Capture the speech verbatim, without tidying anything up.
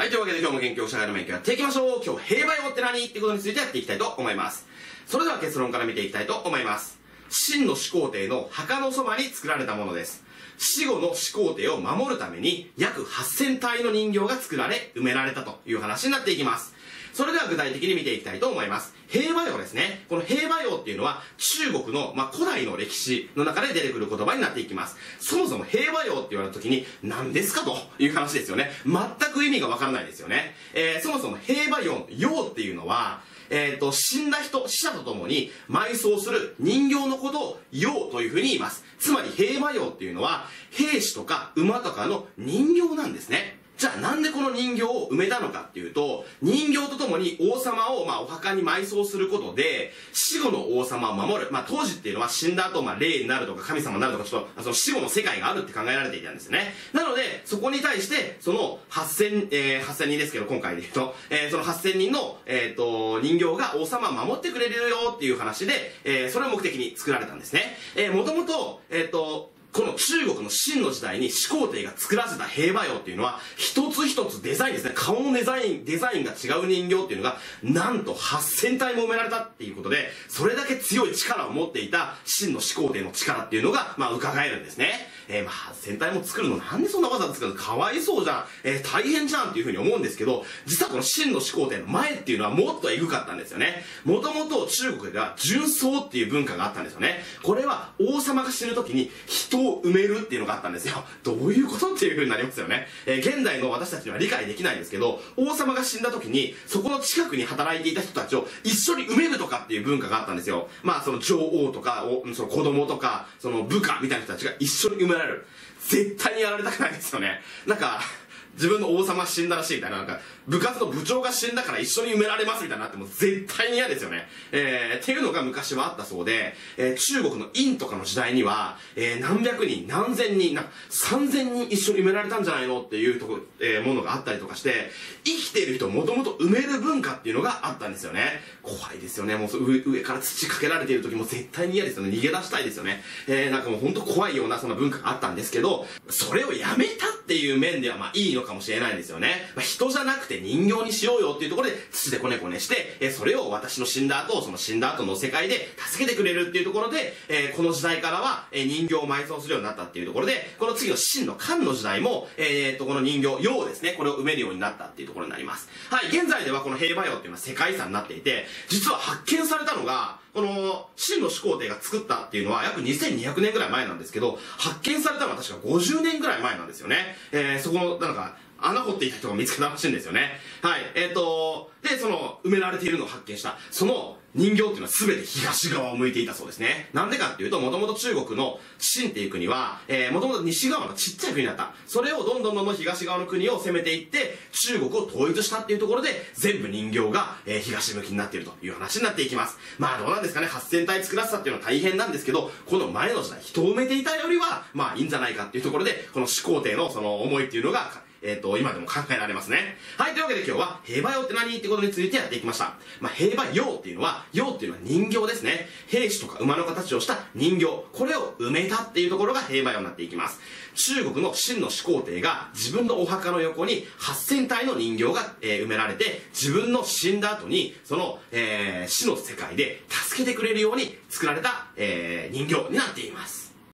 はい、というわけで今日も元気を社会の勉強やっていきましょう。今日、兵馬俑って何ってことについてやっていきたいと思います。それでは結論から見ていきたいと思います。秦の始皇帝の墓のそばに作られたものです。死後の始皇帝を守るために約はっせんたいの人形が作られ埋められたという話になっていきます。それでは具体的に見ていきたいと思います。兵馬俑ですね。この兵馬俑っていうのは中国の、まあ、古代の歴史の中で出てくる言葉になっていきます。そもそも兵馬俑って言われた時に何ですかという話ですよね。全く意味がわからないですよね。えー、そもそも兵馬俑、俑っていうのはえーと、死んだ人、死者とともに埋葬する人形のことを俑というふうに言います。つまり兵馬俑っていうのは兵士とか馬とかの人形なんですね。じゃあなんでこの人形を埋めたのかっていうと、人形とともに王様をまあお墓に埋葬することで死後の王様を守る。まあ当時っていうのは死んだ後まあ霊になるとか神様になるとかちょっとその死後の世界があるって考えられていたんですね。なのでそこに対してそのはっせん、えー、はっせんにんですけど今回で言うと、えー、そのはっせんにんの、えー、と人形が王様を守ってくれるよっていう話で、えー、それを目的に作られたんですね。えー、もともと、えーとこの中国の秦の時代に始皇帝が作らせた兵馬俑っていうのは一つ一つデザインですね、顔のデザインデザインが違う人形っていうのがなんとはっせんたいも埋められたっていうことで、それだけ強い力を持っていた秦の始皇帝の力っていうのがまあ伺えるんですね。えー、まあはっせんたいも作るのなんでそんなわざわざ作るの、かわいそうじゃん、えー、大変じゃんっていうふうに思うんですけど、実はこの秦の始皇帝の前っていうのはもっとエグかったんですよね。もともと中国では殉葬っていう文化があったんですよね。これは王様が死ぬ時に人を埋めるっていうのがあったんですよ。どういうことっていう風になりますよね。えー、現代の私たちには理解できないんですけど、王様が死んだ時にそこの近くに働いていた人たちを一緒に埋めるとかっていう文化があったんですよ。まあその女王とかその子供とかその部下みたいな人たちが一緒に埋められる。絶対にやられたくないですよね。なんか自分の王様死んだらしいみたいな、なんか部活の部長が死んだから一緒に埋められますみたいになっても絶対に嫌ですよね。えー、っていうのが昔はあったそうで、えー、中国の殷とかの時代には、えー、何百人何千人なんかさんぜんにん一緒に埋められたんじゃないのっていうとこ、えー、ものがあったりとかして、生きている人をもともと埋める文化っていうのがあったんですよね。怖いですよね。もう上上から土かけられている時も絶対に嫌ですよね。逃げ出したいですよね。えー、なんかもう本当怖いようなその文化があったんですけど、それをやめたっていう面ではまあいいのかもしれないんですよね。まあ、人じゃなくて人形にしようよっていうところで土でこねこねして、えー、それを私の死んだ後その死んだ後の世界で助けてくれるっていうところで、えー、この時代からは、えー、人形を埋葬するようになったっていうところで、この次の秦の漢の時代も、えー、とこの人形俑ですね、これを埋めるようになったっていうところになります。はい、現在ではこの兵馬俑っていうのは世界遺産になっていて、実は発見されたのがこの秦の始皇帝が作ったっていうのは約にせんにひゃくねんぐらい前なんですけど、発見されたのは確かごじゅうねんぐらい前なんですよね。えー、そこのなんか穴掘っていた人が見つけたらしいんですよね。はい。えっ、ー、と、で、その、埋められているのを発見した。その人形っていうのは全て東側を向いていたそうですね。なんでかっていうと、もともと中国の秦っていう国は、えー、もともと西側のちっちゃい国だった。それをどんどんどんどん東側の国を攻めていって、中国を統一したっていうところで、全部人形が、えー、東向きになっているという話になっていきます。まあどうなんですかね。はっせんたい作らせたっていうのは大変なんですけど、この前の時代、人を埋めていたよりは、まあいいんじゃないかっていうところで、この始皇帝のその思いっていうのが、えっ、ー、と、今でも考えられますね。はい、というわけで今日は、兵馬俑って何ってことについてやっていきました。まあ、兵馬俑っていうのは、俑っていうのは人形ですね。兵士とか馬の形をした人形。これを埋めたっていうところが兵馬俑になっていきます。中国の秦の始皇帝が自分のお墓の横にはっせんたいの人形が、えー、埋められて、自分の死んだ後に、その、えー、死の世界で助けてくれるように作られた、えー、人形になっています。